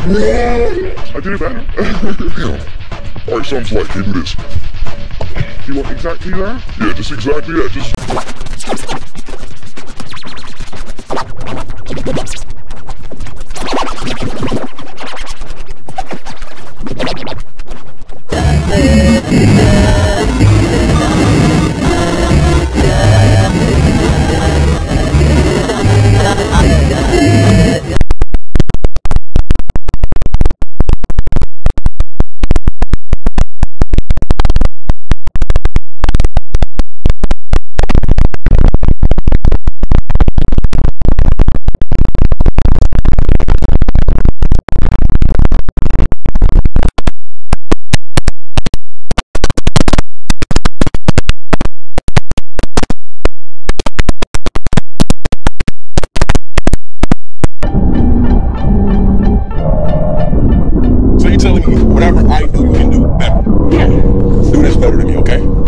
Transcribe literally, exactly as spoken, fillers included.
I did it better. Alright, sounds like you do this. You want exactly that? Yeah, just exactly that. Just. Telling me whatever I do, you can do better. Yeah. Do this better than me, okay?